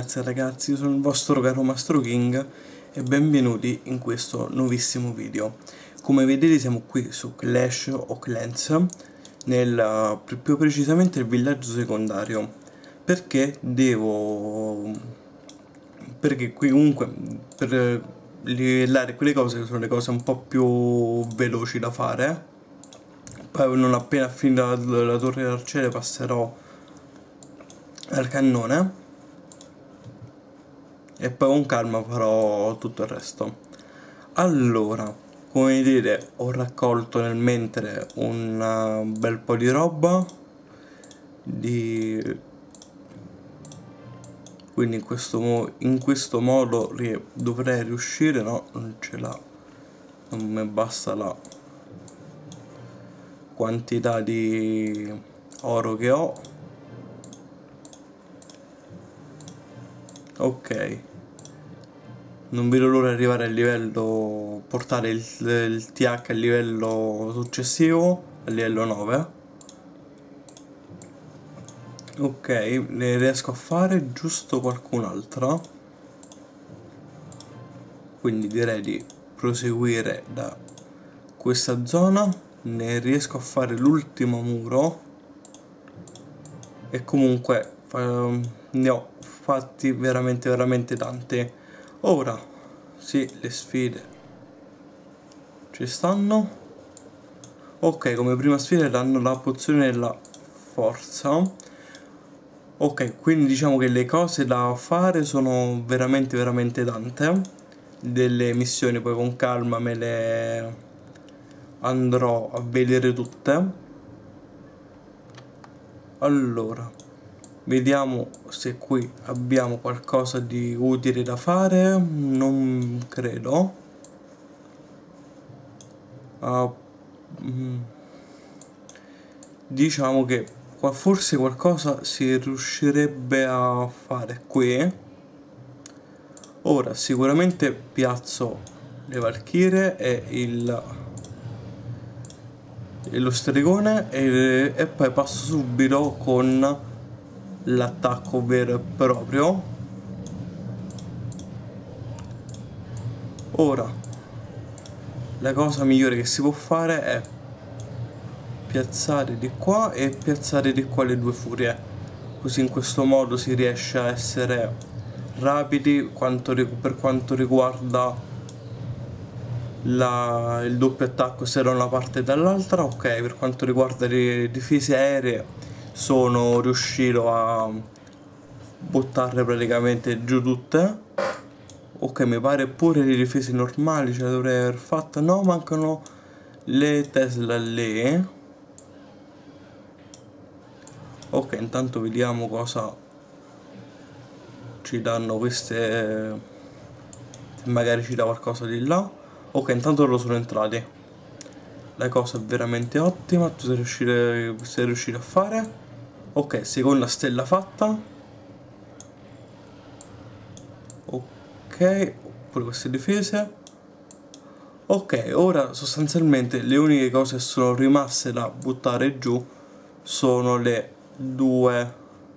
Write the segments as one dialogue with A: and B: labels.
A: ragazze e ragazzi, io sono il vostro caro Mastro King e benvenuti in questo nuovissimo video. Come vedete siamo qui su Clash of Clans, più precisamente il villaggio secondario, perché qui comunque per livellare quelle cose che sono le cose un po' più veloci da fare. Poi non appena finita la torre d'arciere passerò al cannone e poi con calma farò tutto il resto. Allora, come vedete ho raccolto nel mentre un bel po' di roba quindi in questo modo dovrei riuscire. No, non ce l'ha, non mi basta la quantità di oro che ho. Ok, non vedo l'ora di arrivare al livello, portare il TH al livello successivo, al livello 9. Ok, ne riesco a fare giusto qualcun'altra, quindi direi di proseguire da questa zona. Ne riesco a fare l'ultimo muro e comunque ne ho fatti veramente tanti. Ora sì, le sfide ci stanno. Ok, come prima sfida danno la pozione della forza. Ok, quindi diciamo che le cose da fare sono veramente tante. Delle missioni poi con calma me le andrò a vedere tutte. Allora, vediamo se qui abbiamo qualcosa di utile da fare. Non credo. Diciamo che forse qualcosa si riuscirebbe a fare qui. Ora sicuramente piazzo le valchirie e lo stregone e poi passo subito con l'attacco vero e proprio. Ora la cosa migliore che si può fare è piazzare di qua e piazzare di qua le due furie, così in questo modo si riesce a essere rapidi per quanto riguarda il doppio attacco sia da una parte e dall'altra. Ok, per quanto riguarda le difese aeree sono riuscito a buttarle praticamente giù tutte. Ok, mi pare pure le difese normali ce le dovrei aver fatte. No, mancano le Tesla lì. Ok, intanto vediamo cosa ci danno queste, magari ci dà qualcosa di là. Ok, intanto loro sono entrati. La cosa è veramente ottima, tu sei riuscito a fare. Ok, seconda stella fatta. Ok, pure queste difese. Ok, ora sostanzialmente le uniche cose che sono rimaste da buttare giù sono le due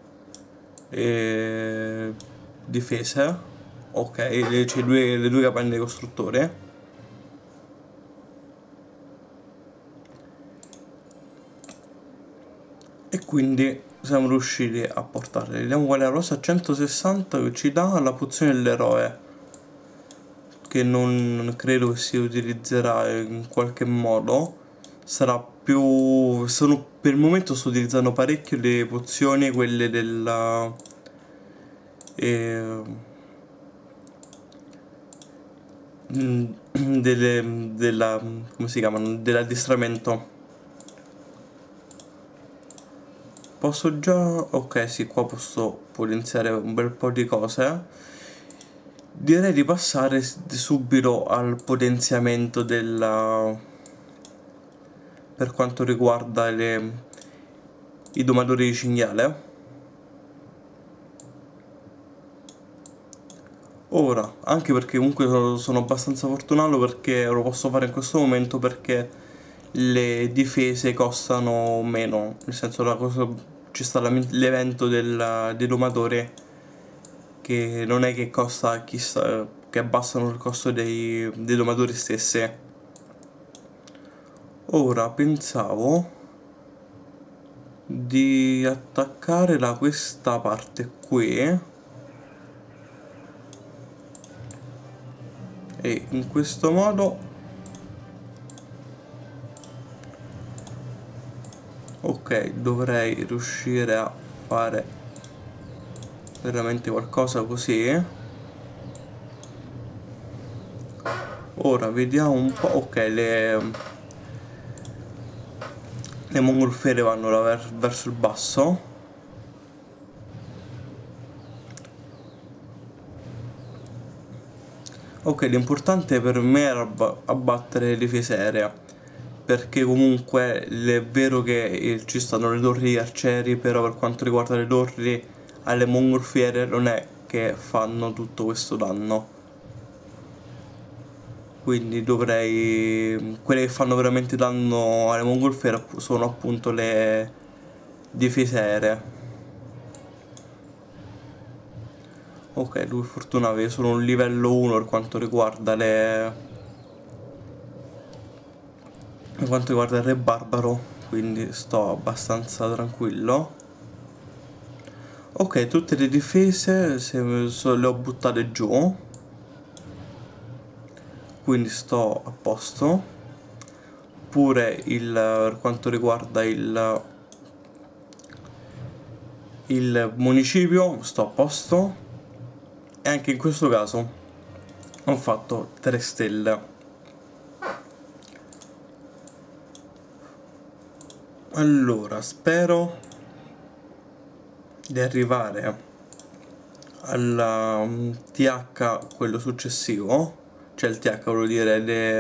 A: difese. Ok, cioè le due capanne di costruttore. E quindi siamo riusciti a portarle. Vediamo qual è la rosa 160 che ci dà la pozione dell'eroe, che non credo che si utilizzerà in qualche modo. Sarà più... per il momento sto utilizzando parecchio le pozioni, quelle della... della... come si chiamano? Dell'addestramento. Posso già... ok, sì, qua posso potenziare un bel po' di cose. Direi di passare subito al potenziamento per quanto riguarda i domatori di cinghiale. Ora, anche perché comunque sono abbastanza fortunato perché lo posso fare in questo momento, perché le difese costano meno, nel senso ci sta l'evento dei domatori che non è che costa chissà, che abbassano il costo dei domatori stessi. Ora pensavo di attaccare da questa parte qui e in questo modo, ok, dovrei riuscire a fare veramente qualcosa così. Ora vediamo un po', ok, le mongolfiere vanno verso il basso. Ok, l'importante per me era abbattere le difese aeree, perché comunque è vero che ci stanno le torri arcieri, però per quanto riguarda le torri alle mongolfiere non è che fanno tutto questo danno. Quindi dovrei... quelle che fanno veramente danno alle mongolfiere sono appunto le difese aeree. Ok, lui fortunato, io sono un livello 1 per quanto riguarda per quanto riguarda il re barbaro, quindi sto abbastanza tranquillo. Ok, tutte le difese le ho buttate giù, quindi sto a posto. Pure per quanto riguarda il municipio sto a posto. E anche in questo caso ho fatto 3 stelle. Allora, spero di arrivare alla TH quello successivo, cioè il TH vuol dire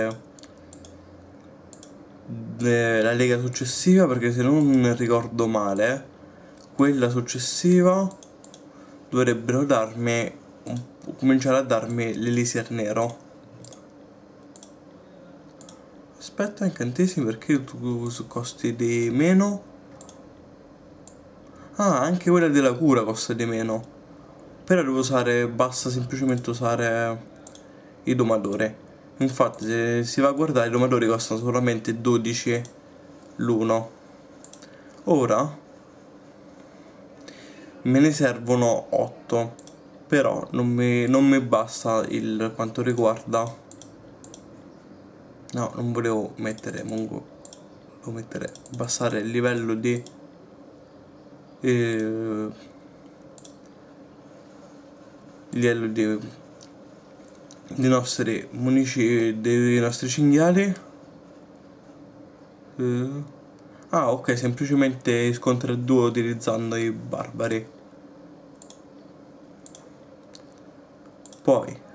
A: la lega successiva, perché se non ricordo male quella successiva dovrebbero darmi cominciare a darmi l'elisir nero. Aspetta, incantesimi, perché tu su costi di meno? Ah, anche quella della cura costa di meno. Però devo usare, basta semplicemente usare i domatori. Infatti se si va a guardare i domatori costano solamente 12 l'uno. Ora me ne servono 8, però non mi basta il quanto riguarda. No, non volevo mettere Mongo, devo mettere, abbassare il livello di il livello dei nostri dei nostri cinghiali. Ah, ok, semplicemente scontra 2 utilizzando i barbari. Poi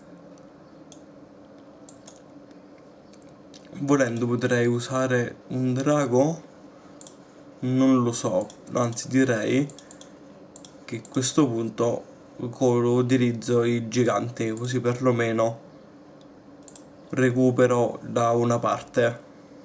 A: volendo potrei usare un drago, non lo so, anzi direi che a questo punto utilizzo i giganti, così perlomeno recupero da una parte.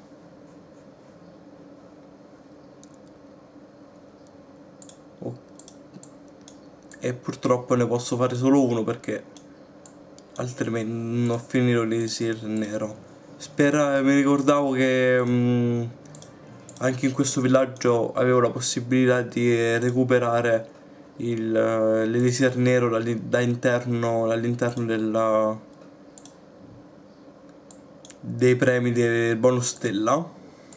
A: E purtroppo ne posso fare solo uno perché altrimenti non ho finito l'elisir nero. Mi ricordavo che anche in questo villaggio avevo la possibilità di recuperare l'elisir nero dall'interno dei premi del bonus stella.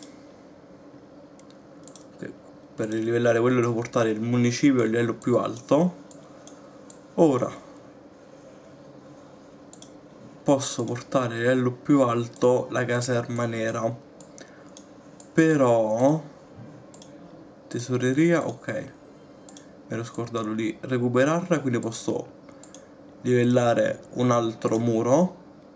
A: Per livellare quello devo portare il municipio al livello più alto. Ora posso portare a livello più alto la caserma nera, però tesoreria, ok, mi ero scordato di recuperarla, quindi posso livellare un altro muro.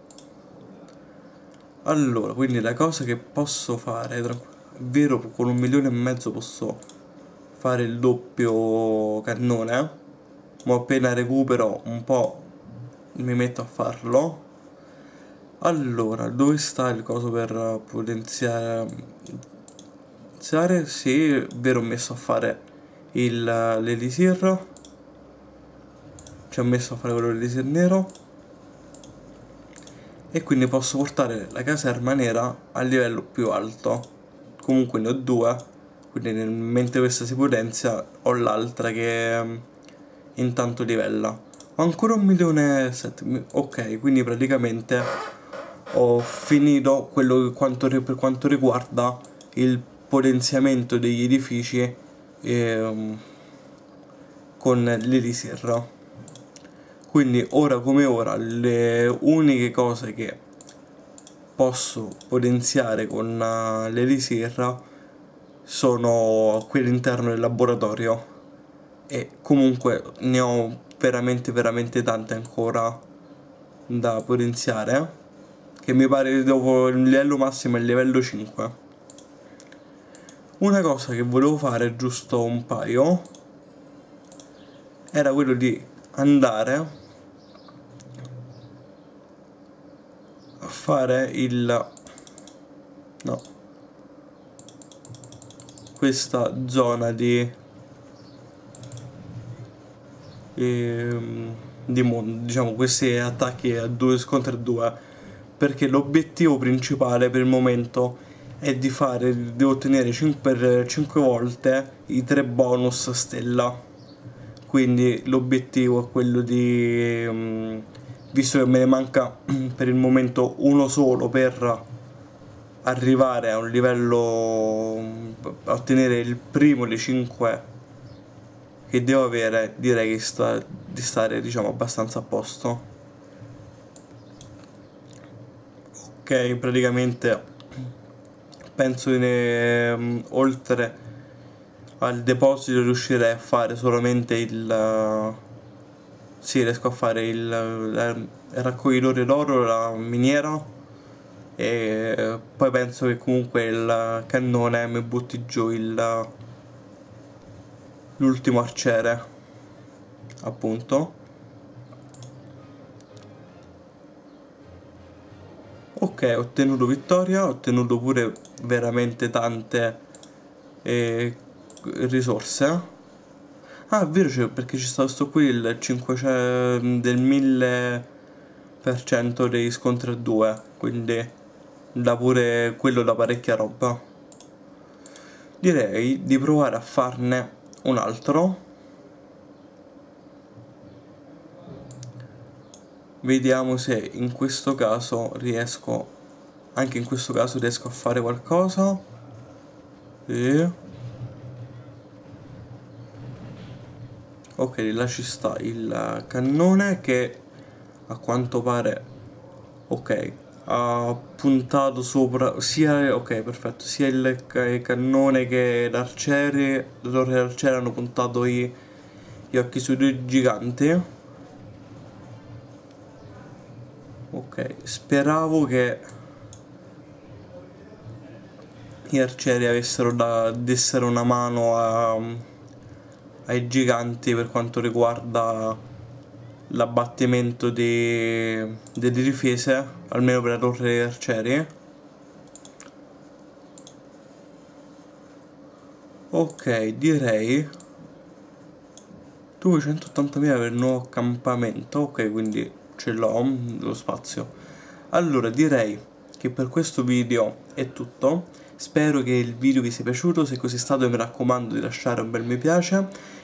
A: Allora, quindi la cosa che posso fare, è vero, con 1,5 milioni posso fare il doppio cannone, ma appena recupero un po' mi metto a farlo. Allora, dove sta il coso per potenziare? Sì, vero, ho messo a fare l'elisir. ci ha messo a fare quello dell'elisir nero, e quindi posso portare la caserma nera a livello più alto. Comunque ne ho due, quindi mentre questa si potenzia ho l'altra che intanto livella. Ho ancora 1.700.000, ok, quindi praticamente ho finito quello per quanto riguarda il potenziamento degli edifici con l'elisir. Quindi ora come ora le uniche cose che posso potenziare con l'elisir sono quelle all'interno del laboratorio, e comunque ne ho veramente tante ancora da potenziare, che mi pare dopo il livello massimo è il livello 5. Una cosa che volevo fare, giusto un paio, era quello di andare a fare questa zona di mondo, diciamo, questi attacchi a 2 scontri a 2, perché l'obiettivo principale per il momento è di ottenere per 5 volte i 3 bonus stella. Quindi l'obiettivo è quello di, visto che me ne manca per il momento uno solo per arrivare a un livello, a ottenere il primo dei 5 che devo avere, direi di stare, diciamo, abbastanza a posto. Ok, praticamente penso che oltre al deposito riuscirei a fare solamente sì, riesco a fare il raccoglitore d'oro, la miniera, e poi penso che comunque il cannone mi butti giù l'ultimo arciere, appunto. Ok, ho ottenuto vittoria, ho ottenuto pure veramente tante risorse. Ah, è vero, perché ci sta sto qui il 500 del 1000% dei scontri a 2, quindi da pure quello da parecchia roba. Direi di provare a farne un altro. Vediamo se in questo caso riesco, anche in questo caso riesco a fare qualcosa. Ok, là ci sta il cannone che a quanto pare, ok, ha puntato sopra sia, ok, perfetto, sia il cannone che l'arciere, la torre d'arciere hanno puntato gli occhi sui due giganti. Ok, speravo che gli arcieri dessero una mano ai giganti per quanto riguarda l'abbattimento delle difese, almeno per la torre degli arcieri. Ok, direi 280.000 per il nuovo accampamento. Ok, quindi ce l'ho lo spazio. Allora direi che per questo video è tutto. Spero che il video vi sia piaciuto, se così è stato mi raccomando di lasciare un bel mi piace